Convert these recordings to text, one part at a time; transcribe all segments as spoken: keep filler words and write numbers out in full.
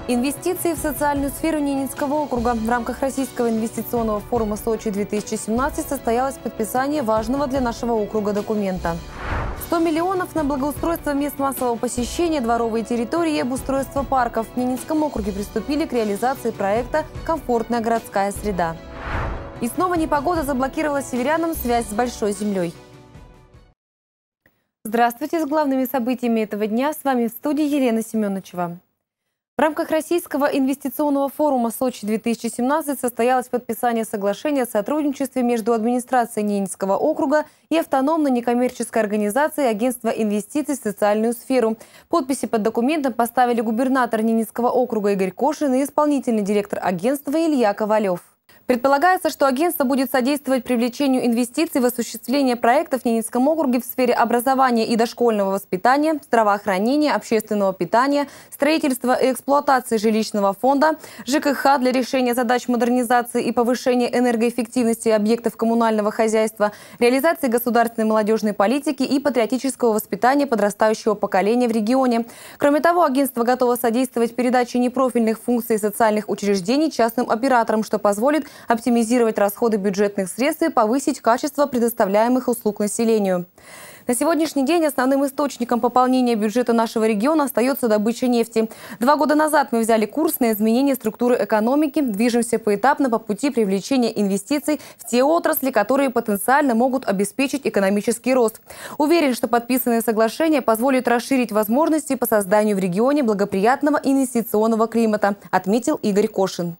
Инвестиции в социальную сферу Ненецкого округа. В рамках Российского инвестиционного форума Сочи-две тысячи семнадцать состоялось подписание важного для нашего округа документа. сто миллионов на благоустройство мест массового посещения, дворовые территории и обустройство парков. В Ненецком округе приступили к реализации проекта «Комфортная городская среда». И снова непогода заблокировала северянам связь с Большой землей. Здравствуйте, с главными событиями этого дня с вами в студии Елена Семеновичева. В рамках Российского инвестиционного форума Сочи-две тысячи семнадцать состоялось подписание соглашения о сотрудничестве между администрацией Ненецкого округа и автономной некоммерческой организацией Агентства инвестиций в социальную сферу. Подписи под документом поставили губернатор Ненецкого округа Игорь Кошин и исполнительный директор агентства Илья Ковалев. Предполагается, что агентство будет содействовать привлечению инвестиций в осуществление проектов в Ненецком округе в сфере образования и дошкольного воспитания, здравоохранения, общественного питания, строительства и эксплуатации жилищного фонда, ЖКХ для решения задач модернизации и повышения энергоэффективности объектов коммунального хозяйства, реализации государственной молодежной политики и патриотического воспитания подрастающего поколения в регионе. Кроме того, агентство готово содействовать передаче непрофильных функций социальных учреждений частным операторам, что позволит оптимизировать расходы бюджетных средств и повысить качество предоставляемых услуг населению. На сегодняшний день основным источником пополнения бюджета нашего региона остается добыча нефти. Два года назад мы взяли курс на изменение структуры экономики, движемся поэтапно по пути привлечения инвестиций в те отрасли, которые потенциально могут обеспечить экономический рост. Уверен, что подписанное соглашение позволит расширить возможности по созданию в регионе благоприятного инвестиционного климата, отметил Игорь Кошин.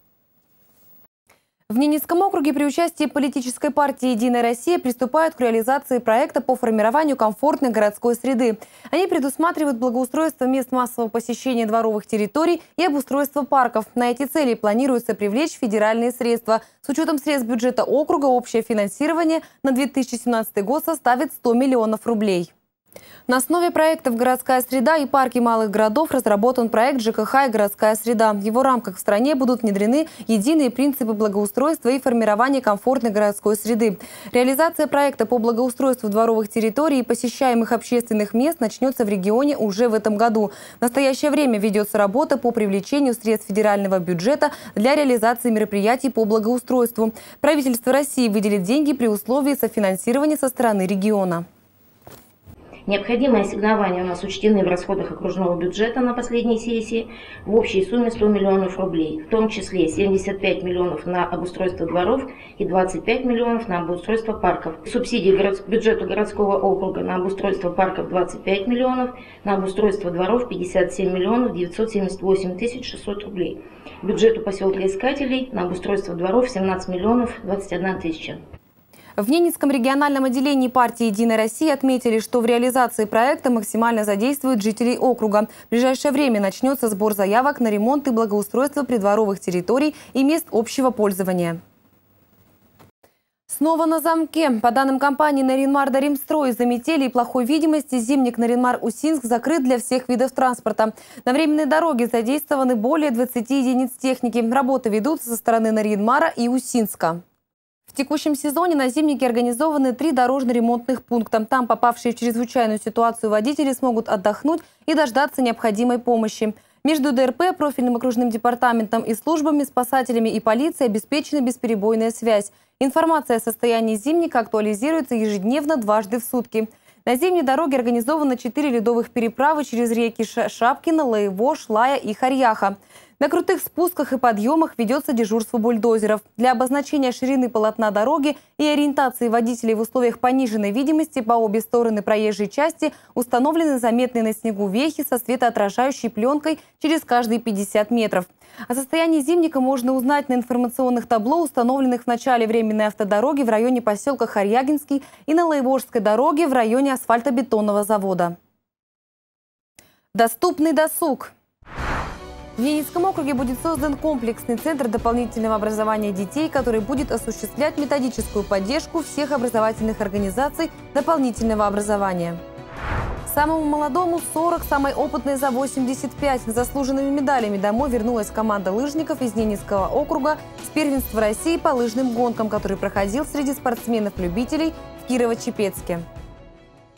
В Ненецком округе при участии политической партии «Единая Россия» приступают к реализации проекта по формированию комфортной городской среды. Они предусматривают благоустройство мест массового посещения дворовых территорий и обустройство парков. На эти цели планируется привлечь федеральные средства. С учетом средств бюджета округа общее финансирование на две тысячи семнадцатый год составит сто миллионов рублей. На основе проектов «Городская среда» и парки малых городов разработан проект «ЖКХ и городская среда». В его рамках в стране будут внедрены единые принципы благоустройства и формирования комфортной городской среды. Реализация проекта по благоустройству дворовых территорий и посещаемых общественных мест начнется в регионе уже в этом году. В настоящее время ведется работа по привлечению средств федерального бюджета для реализации мероприятий по благоустройству. Правительство России выделит деньги при условии софинансирования со стороны региона. Необходимые ассигнования у нас учтены в расходах окружного бюджета на последней сессии в общей сумме сто миллионов рублей, в том числе семьдесят пять миллионов на обустройство дворов и двадцать пять миллионов на обустройство парков. Субсидии к бюджету городского округа на обустройство парков двадцать пять миллионов, на обустройство дворов пятьдесят семь миллионов девятьсот семьдесят восемь тысяч шестьсот рублей. Бюджету поселка Искателей на обустройство дворов семнадцать миллионов двадцать одна тысяча. В Ненецком региональном отделении партии «Единая Россия» отметили, что в реализации проекта максимально задействуют жителей округа. В ближайшее время начнется сбор заявок на ремонт и благоустройство придворовых территорий и мест общего пользования. Снова на замке. По данным компании «Наринмар-Даримстрой», из-за метели и плохой видимости зимник Наринмар-Усинск закрыт для всех видов транспорта. На временной дороге задействованы более двадцати единиц техники. Работы ведутся со стороны Наринмара и Усинска. В текущем сезоне на зимнике организованы три дорожно-ремонтных пункта. Там попавшие в чрезвычайную ситуацию водители смогут отдохнуть и дождаться необходимой помощи. Между ДРП, профильным окружным департаментом и службами, спасателями и полицией обеспечена бесперебойная связь. Информация о состоянии зимника актуализируется ежедневно дважды в сутки. На зимней дороге организовано четыре ледовых переправы через реки Шапкино, Лаево, Шлая и Харьяха. На крутых спусках и подъемах ведется дежурство бульдозеров. Для обозначения ширины полотна дороги и ориентации водителей в условиях пониженной видимости по обе стороны проезжей части установлены заметные на снегу вехи со светоотражающей пленкой через каждые пятьдесят метров. О состоянии зимника можно узнать на информационных табло, установленных в начале временной автодороги в районе поселка Харьягинский и на Лаевожской дороге в районе асфальтобетонного завода. Доступный досуг. В Ненецком округе будет создан комплексный центр дополнительного образования детей, который будет осуществлять методическую поддержку всех образовательных организаций дополнительного образования. Самому молодому сорок, самой опытной за восемьдесят пять. С заслуженными медалями домой вернулась команда лыжников из Ненецкого округа с первенства России по лыжным гонкам, который проходил среди спортсменов-любителей в Кирово-Чепецке.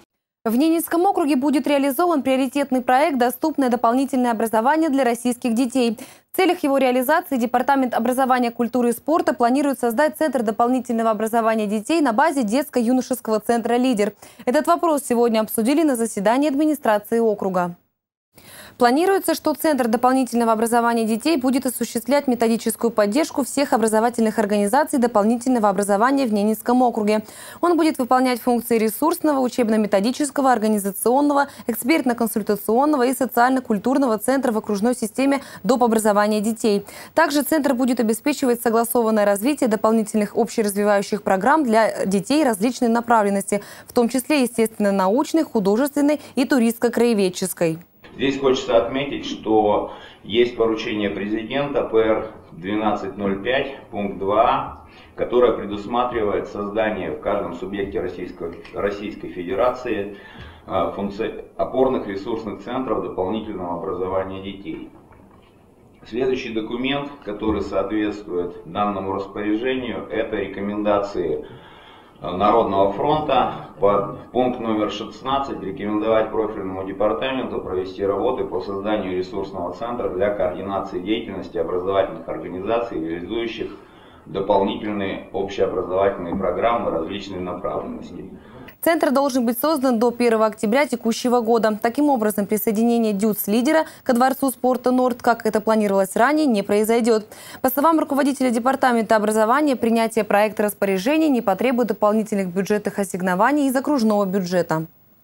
В Ненецком округе будет реализован приоритетный проект «Доступное дополнительное образование для российских детей». В целях его реализации Департамент образования, культуры и спорта планирует создать Центр дополнительного образования детей на базе детско-юношеского центра «Лидер». Этот вопрос сегодня обсудили на заседании администрации округа. Планируется, что Центр дополнительного образования детей будет осуществлять методическую поддержку всех образовательных организаций дополнительного образования в Ненецком округе. Он будет выполнять функции ресурсного, учебно-методического, организационного, экспертно-консультационного и социально-культурного центра в окружной системе доп. Образования детей. Также Центр будет обеспечивать согласованное развитие дополнительных общеразвивающих программ для детей различной направленности, в том числе, естественно, научной, художественной и туристско-краеведческой. Здесь хочется отметить, что есть поручение президента ПР двенадцать ноль пять, пункт два, которое предусматривает создание в каждом субъекте Российской, Российской Федерации функций опорных ресурсных центров дополнительного образования детей. Следующий документ, который соответствует данному распоряжению, это рекомендации Народного фронта, под пункт номер шестнадцать, рекомендовать профильному департаменту провести работы по созданию ресурсного центра для координации деятельности образовательных организаций, реализующих дополнительные общеобразовательные программы различной направленности. Центр должен быть создан до первого октября текущего года. Таким образом, присоединение ДЮЦ-лидера ко Дворцу спорта «Норд», как это планировалось ранее, не произойдет. По словам руководителя Департамента образования, принятие проекта распоряжений не потребует дополнительных бюджетных ассигнований из окружного бюджета.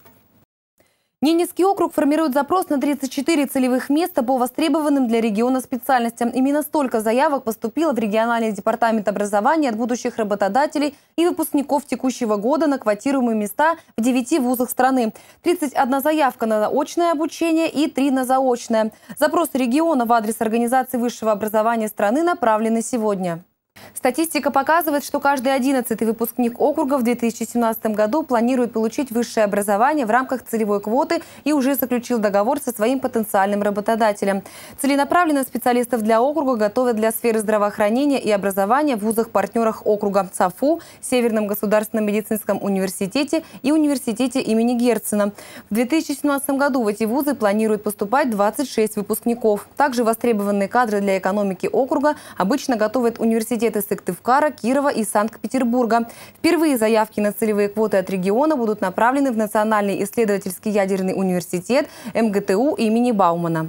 Ненецкий округ формирует запрос на тридцать четыре целевых места по востребованным для региона специальностям. Именно столько заявок поступило в региональный департамент образования от будущих работодателей и выпускников текущего года на квотируемые места в девяти вузах страны. тридцать одна заявка на очное обучение и три на заочное. Запросы региона в адрес организации высшего образования страны направлены сегодня. Статистика показывает, что каждый одиннадцатый выпускник округа в две тысячи семнадцатом году планирует получить высшее образование в рамках целевой квоты и уже заключил договор со своим потенциальным работодателем. Целенаправленно специалистов для округа готовят для сферы здравоохранения и образования в вузах-партнерах округа САФУ, Северном государственном медицинском университете и университете имени Герцена. В две тысячи семнадцатом году в эти вузы планируют поступать двадцать шесть выпускников. Также востребованные кадры для экономики округа обычно готовят университеты Сыктывкара, Кирова и Санкт-Петербурга. Впервые заявки на целевые квоты от региона будут направлены в Национальный исследовательский ядерный университет эм гэ тэ у имени Баумана.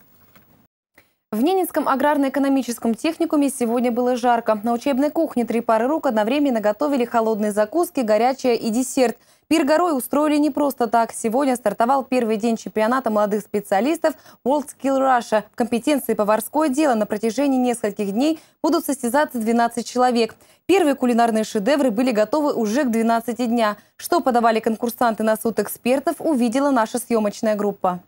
В Ненецком аграрно-экономическом техникуме сегодня было жарко. На учебной кухне три пары рук одновременно готовили холодные закуски, горячее и десерт. Пир горой устроили не просто так. Сегодня стартовал первый день чемпионата молодых специалистов WorldSkill Russia. В компетенции поварское дело на протяжении нескольких дней будут состязаться двенадцать человек. Первые кулинарные шедевры были готовы уже к двенадцати дня. Что подавали конкурсанты на суд экспертов, увидела наша съемочная группа.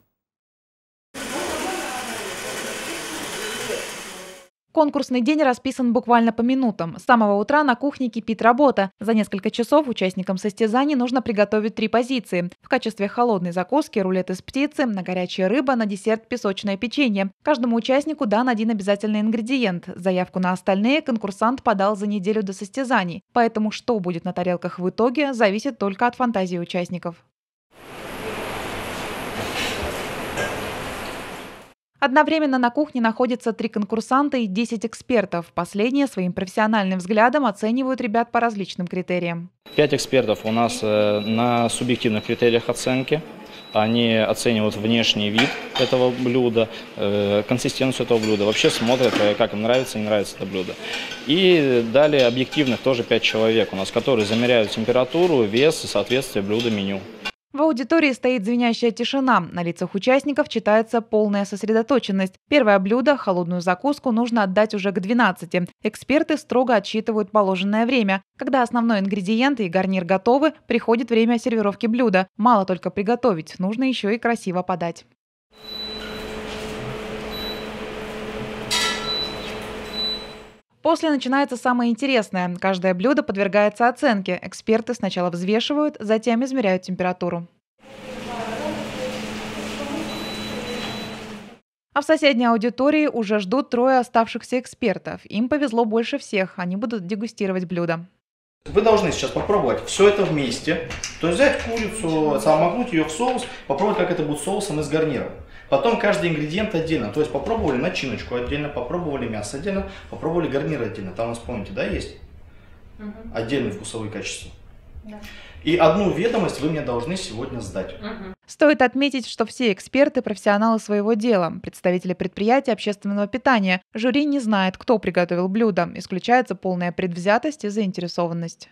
Конкурсный день расписан буквально по минутам. С самого утра на кухне кипит работа. За несколько часов участникам состязаний нужно приготовить три позиции. В качестве холодной закуски рулет из птицы, на горячая рыба, на десерт песочное печенье. Каждому участнику дан один обязательный ингредиент. Заявку на остальные конкурсант подал за неделю до состязаний. Поэтому что будет на тарелках в итоге, зависит только от фантазии участников. Одновременно на кухне находятся три конкурсанта и десять экспертов. Последние своим профессиональным взглядом оценивают ребят по различным критериям. Пять экспертов у нас на субъективных критериях оценки. Они оценивают внешний вид этого блюда, консистенцию этого блюда, вообще смотрят, как им нравится, не нравится это блюдо. И далее объективных тоже пять человек у нас, которые замеряют температуру, вес и соответствие блюда меню. В аудитории стоит звенящая тишина. На лицах участников читается полная сосредоточенность. Первое блюдо, холодную закуску, нужно отдать уже к двенадцати. Эксперты строго отсчитывают положенное время. Когда основной ингредиент и гарнир готовы, приходит время сервировки блюда. Мало только приготовить, нужно еще и красиво подать. После начинается самое интересное. Каждое блюдо подвергается оценке. Эксперты сначала взвешивают, затем измеряют температуру. А в соседней аудитории уже ждут трое оставшихся экспертов. Им повезло больше всех. Они будут дегустировать блюда. Вы должны сейчас попробовать все это вместе, то есть взять курицу, замакнуть ее в соус, попробовать, как это будет соусом и с гарниром. Потом каждый ингредиент отдельно, то есть попробовали начиночку отдельно, попробовали мясо отдельно, попробовали гарнир отдельно. Там у нас, помните, да, есть угу. отдельные вкусовые качества. Да. И одну ведомость вы мне должны сегодня сдать. Угу. Стоит отметить, что все эксперты – профессионалы своего дела, представители предприятий общественного питания. Жюри не знает, кто приготовил блюдо. Исключается полная предвзятость и заинтересованность.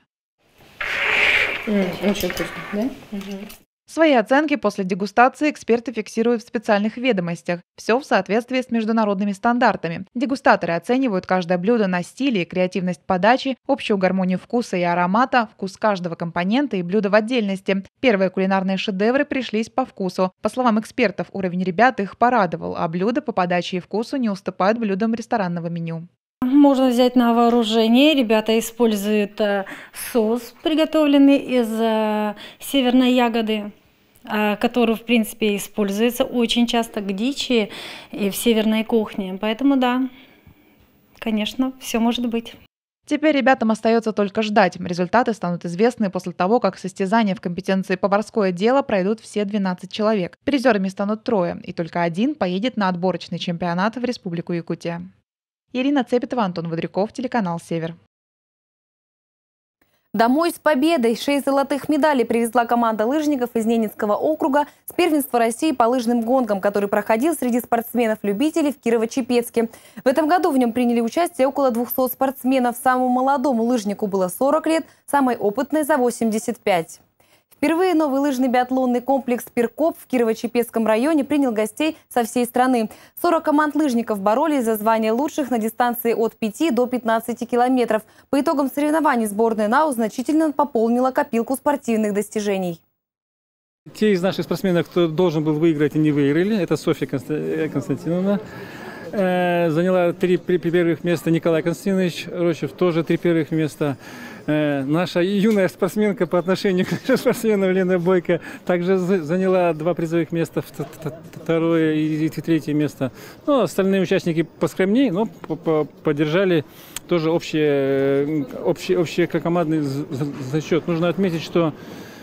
Mm, очень вкусно, да? Угу. Свои оценки после дегустации эксперты фиксируют в специальных ведомостях. Все в соответствии с международными стандартами. Дегустаторы оценивают каждое блюдо на стиле и креативность подачи, общую гармонию вкуса и аромата, вкус каждого компонента и блюда в отдельности. Первые кулинарные шедевры пришлись по вкусу. По словам экспертов, уровень ребят их порадовал, а блюда по подаче и вкусу не уступают блюдам ресторанного меню. Можно взять на вооружение. Ребята используют соус, приготовленный из северной ягоды, который, в принципе, используется очень часто к дичи и в северной кухне. Поэтому да, конечно, все может быть. Теперь ребятам остается только ждать. Результаты станут известны после того, как состязания в компетенции поварское дело пройдут все двенадцать человек. Призерами станут трое, и только один поедет на отборочный чемпионат в Республику Якутия. Ирина Цепетова, Антон Водрюков, телеканал «Север». Домой с победой! Шесть золотых медалей привезла команда лыжников из Ненецкого округа с первенства России по лыжным гонкам, который проходил среди спортсменов-любителей в Кирово-Чепецке. В этом году в нем приняли участие около двухсот спортсменов. Самому молодому лыжнику было сорок лет, самой опытной за восемьдесят пять. Впервые новый лыжный биатлонный комплекс «Перкоп» в Кирово-Чепецком районе принял гостей со всей страны. сорок команд лыжников боролись за звание лучших на дистанции от пяти до пятнадцати километров. По итогам соревнований сборная НАУ значительно пополнила копилку спортивных достижений. Те из наших спортсменов, кто должен был выиграть и не выиграли, это Софья Константиновна. Заняла три первых места. Николай Константинович Рощев тоже три первых места. Наша юная спортсменка по отношению к спортсмену Лена Бойко также заняла два призовых места, второе и третье место. Ну, остальные участники поскромнее, но поддержали тоже общий, общий, общий командный зачет. Нужно отметить, что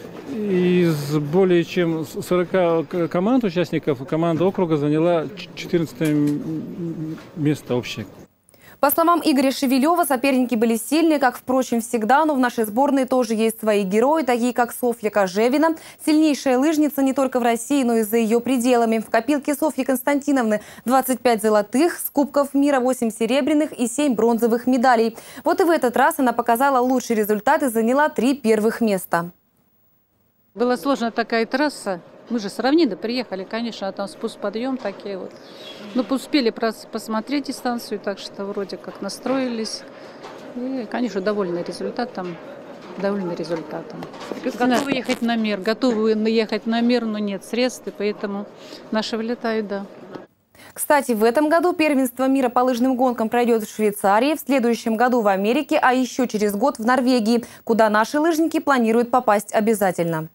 из более чем сорока команд участников команда округа заняла четырнадцатое место общее. По словам Игоря Шевелева, соперники были сильные, как, впрочем, всегда, но в нашей сборной тоже есть свои герои, такие как Софья Кожевина. Сильнейшая лыжница не только в России, но и за ее пределами. В копилке Софьи Константиновны двадцать пять золотых, с Кубков мира восемь серебряных и семь бронзовых медалей. Вот и в этот раз она показала лучший результат и заняла три первых места. Была сложная такая трасса. Мы же с равнины приехали, конечно, а там спуск-подъем такие вот. Ну, успели посмотреть дистанцию, так что вроде как настроились. И, конечно, довольны результатом. Довольны результатом. Готовы ехать на мир, готовы ехать на мир, но нет средств, и поэтому наши вылетают, да. Кстати, в этом году первенство мира по лыжным гонкам пройдет в Швейцарии, в следующем году в Америке, а еще через год в Норвегии, куда наши лыжники планируют попасть обязательно.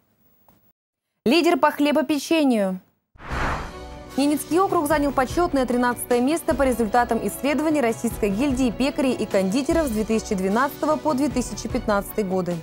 Лидер по хлебопечению. Ненецкий округ занял почетное тринадцатое место по результатам исследований Российской гильдии пекарей и кондитеров с две тысячи двенадцатого по две тысячи пятнадцатый годы.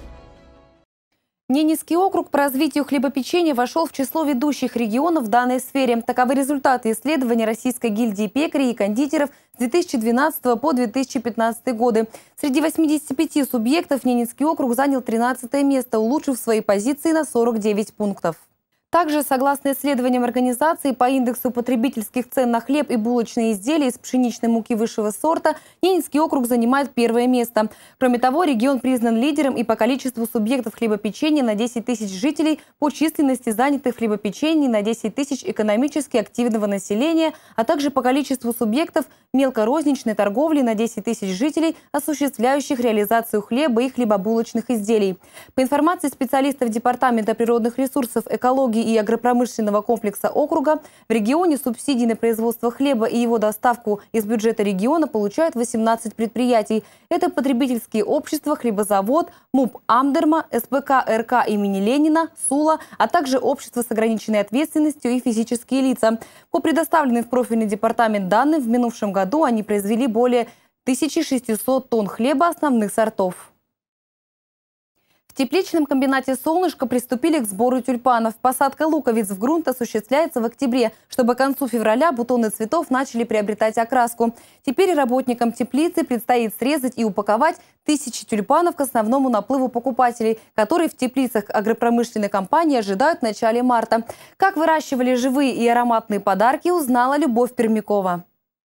Ненецкий округ по развитию хлебопечения вошел в число ведущих регионов в данной сфере. Таковы результаты исследований Российской гильдии пекарей и кондитеров с две тысячи двенадцатого по две тысячи пятнадцатый годы. Среди восьмидесяти пяти субъектов Ненецкий округ занял тринадцатое место, улучшив свои позиции на сорок девять пунктов. Также, согласно исследованиям организации по индексу потребительских цен на хлеб и булочные изделия из пшеничной муки высшего сорта, Ненецкий округ занимает первое место. Кроме того, регион признан лидером и по количеству субъектов хлебопечения на десять тысяч жителей, по численности занятых в хлебопечении на десять тысяч экономически активного населения, а также по количеству субъектов мелкорозничной торговли на десять тысяч жителей, осуществляющих реализацию хлеба и хлебобулочных изделий. По информации специалистов Департамента природных ресурсов, экологии и агропромышленного комплекса округа, в регионе субсидии на производство хлеба и его доставку из бюджета региона получают восемнадцать предприятий. Это потребительские общества, хлебозавод, МУП Амдерма, СПК РК имени Ленина, Сула, а также общество с ограниченной ответственностью и физические лица. По предоставленным в профильный департамент данным, в минувшем году они произвели более тысячи шестисот тонн хлеба основных сортов. В тепличном комбинате «Солнышко» приступили к сбору тюльпанов. Посадка луковиц в грунт осуществляется в октябре, чтобы к концу февраля бутоны цветов начали приобретать окраску. Теперь работникам теплицы предстоит срезать и упаковать тысячи тюльпанов к основному наплыву покупателей, которые в теплицах агропромышленной компании ожидают в начале марта. Как выращивали живые и ароматные подарки, узнала Любовь Пермякова.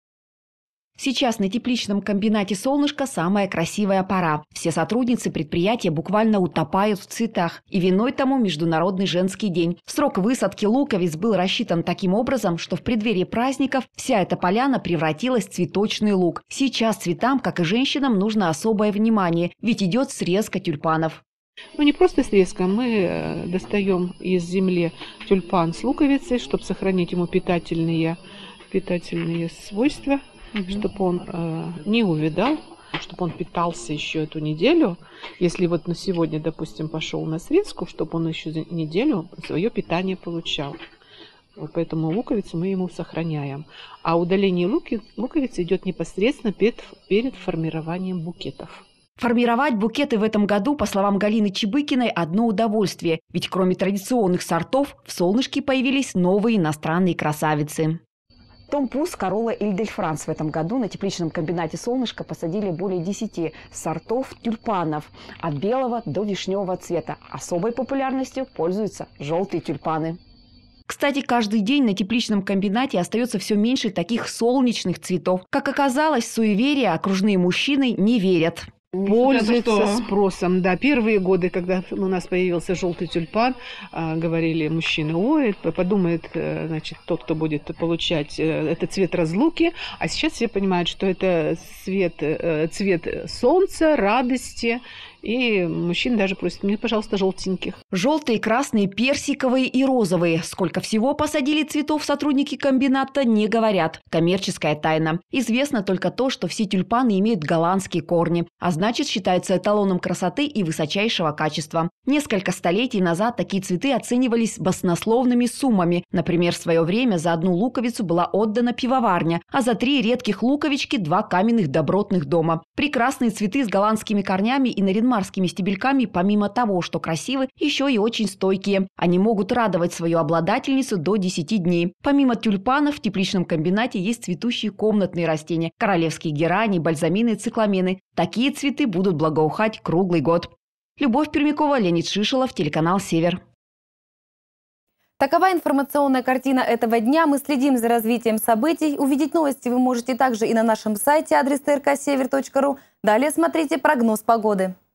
Сейчас на тепличном комбинате «Солнышко» самая красивая пора. Все сотрудницы предприятия буквально утопают в цветах. И виной тому Международный женский день. Срок высадки луковиц был рассчитан таким образом, что в преддверии праздников вся эта поляна превратилась в цветочный луг. Сейчас цветам, как и женщинам, нужно особое внимание, ведь идет срезка тюльпанов. Ну, не просто срезка, мы достаем из земли тюльпан с луковицей, чтобы сохранить ему питательные, питательные свойства. Чтобы он э, не увядал, чтобы он питался еще эту неделю. Если вот на сегодня, допустим, пошел на срезку, чтобы он еще за неделю свое питание получал. Вот поэтому луковицу мы ему сохраняем. А удаление луки, луковицы идет непосредственно перед, перед формированием букетов. Формировать букеты в этом году, по словам Галины Чебыкиной, одно удовольствие. Ведь кроме традиционных сортов, в «Солнышке» появились новые иностранные красавицы. Том Пус, Королла и Иль дель Франс в этом году на тепличном комбинате «Солнышко» посадили более десяти сортов тюльпанов от белого до вишневого цвета. Особой популярностью пользуются желтые тюльпаны. Кстати, каждый день на тепличном комбинате остается все меньше таких солнечных цветов. Как оказалось, в суеверие окружные мужчины не верят. Пользуется спросом. Да, первые годы, когда у нас появился желтый тюльпан, говорили мужчины: ой, подумает, значит, тот, кто будет получать, это цвет разлуки. А сейчас все понимают, что это цвет, цвет солнца, радости. И мужчины даже просят: мне, пожалуйста, желтеньких. Желтые, красные, персиковые и розовые. Сколько всего посадили цветов сотрудники комбината, не говорят. Коммерческая тайна. Известно только то, что все тюльпаны имеют голландские корни, а значит, считаются эталоном красоты и высочайшего качества. Несколько столетий назад такие цветы оценивались баснословными суммами. Например, в свое время за одну луковицу была отдана пивоварня, а за три редких луковички – два каменных добротных дома. Прекрасные цветы с голландскими корнями и наринмарскими стебельками, помимо того, что красивы, еще и очень стойкие. Они могут радовать свою обладательницу до десяти дней. Помимо тюльпанов в тепличном комбинате есть цветущие комнатные растения – королевские герани, бальзамины, цикламены. Такие цветы будут благоухать круглый год. Любовь Пермякова, Леонид Шишелов, телеканал «Север». Такова информационная картина этого дня. Мы следим за развитием событий. Увидеть новости вы можете также и на нашем сайте, адрес тэ эр ка север точка ру. Далее смотрите прогноз погоды.